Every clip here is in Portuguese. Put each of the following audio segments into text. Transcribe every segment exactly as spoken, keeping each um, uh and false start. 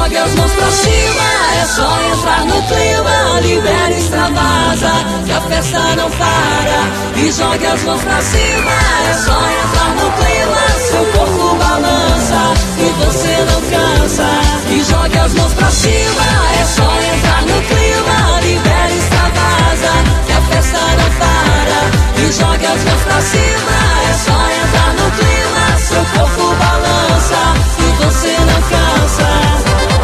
jogue as mãos pra cima, é só entrar no clima. Libera, extravasa, que a festa não para. E jogue as mãos pra cima, é só entrar no clima. Seu corpo balança e você não cansa. E jogue as mãos pra cima, é só entrar no clima. Libera, extravasa, que a festa não para. E jogue as mãos pra cima, é só entrar no clima. Seu corpo balança e você não cansa.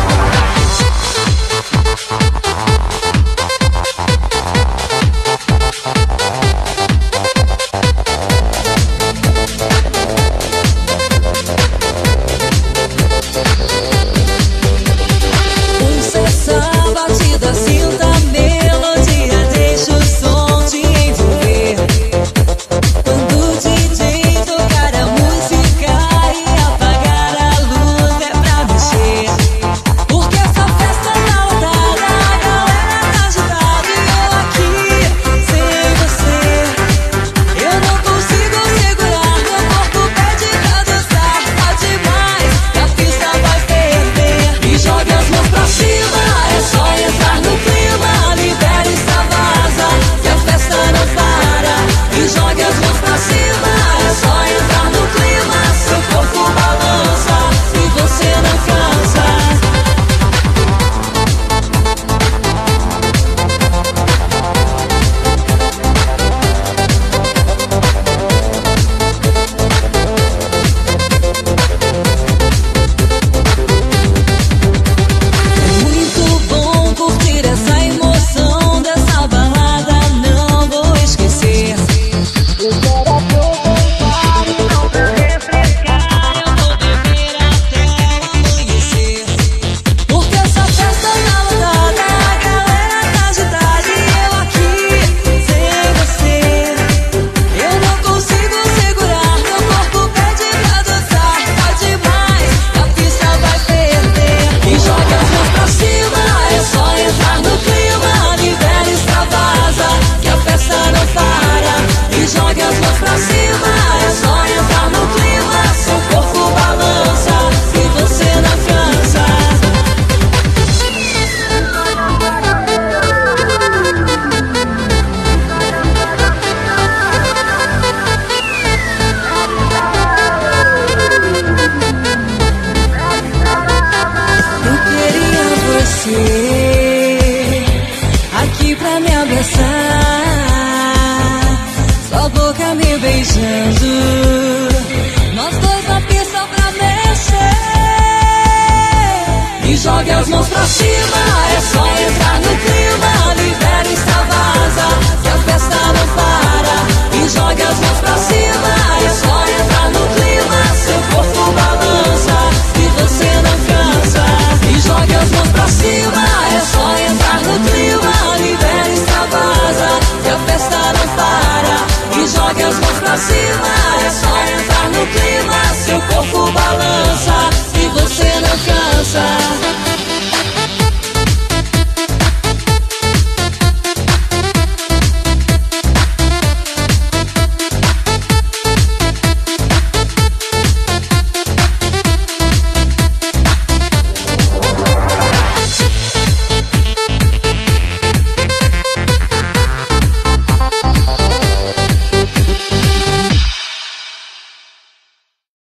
Jogue as mãos pra cima, é só entrar no clima. Libera, extravasa, que a festa não para. E jogue as mãos pra cima, é só entrar no clima. Seu corpo balança e você não cansa. E jogue as mãos pra cima, é só entrar no clima. Libera, extravasa, que a festa não para. E jogue as mãos pra cima, é só entrar no clima. Seu corpo